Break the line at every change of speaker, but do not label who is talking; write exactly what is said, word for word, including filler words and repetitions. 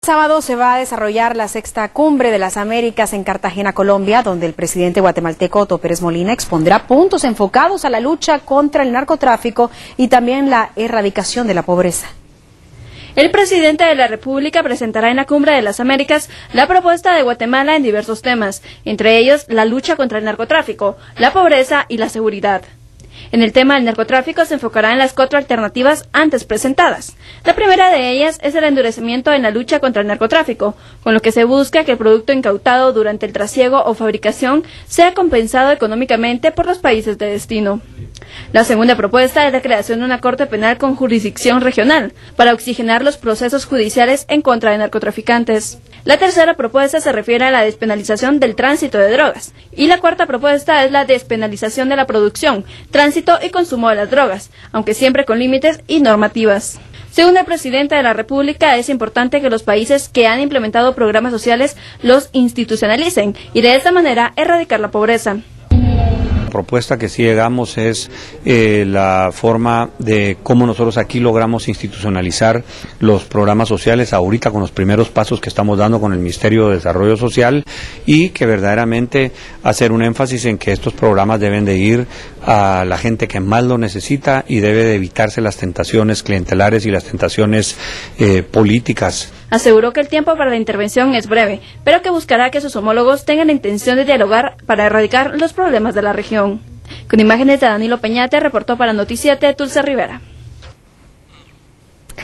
sábado se va a desarrollar la sexta Cumbre de las Américas en Cartagena, Colombia, donde el presidente guatemalteco Otto Pérez Molina expondrá puntos enfocados a la lucha contra el narcotráfico y también la erradicación de la pobreza.
El presidente de la República presentará en la Cumbre de las Américas la propuesta de Guatemala en diversos temas, entre ellos la lucha contra el narcotráfico, la pobreza y la seguridad. En el tema del narcotráfico se enfocará en las cuatro alternativas antes presentadas. La primera de ellas es el endurecimiento en la lucha contra el narcotráfico, con lo que se busca que el producto incautado durante el trasiego o fabricación sea compensado económicamente por los países de destino. La segunda propuesta es la creación de una corte penal con jurisdicción regional, para oxigenar los procesos judiciales en contra de narcotraficantes. La tercera propuesta se refiere a la despenalización del tránsito de drogas. Y la cuarta propuesta es la despenalización de la producción, tránsito y consumo de las drogas, aunque siempre con límites y normativas. Según el presidente de la República, es importante que los países que han implementado programas sociales los institucionalicen y de esta manera erradicar la pobreza.
La propuesta que sí llegamos es eh, la forma de cómo nosotros aquí logramos institucionalizar los programas sociales ahorita con los primeros pasos que estamos dando con el Ministerio de Desarrollo Social y que verdaderamente hacer un énfasis en que estos programas deben de ir a la gente que más lo necesita y debe de evitarse las tentaciones clientelares y las tentaciones eh, políticas.
Aseguró que el tiempo para la intervención es breve, pero que buscará que sus homólogos tengan la intención de dialogar para erradicar los problemas de la región. Con imágenes de Danilo Peñate, reportó para Noticiete Dulce Rivera.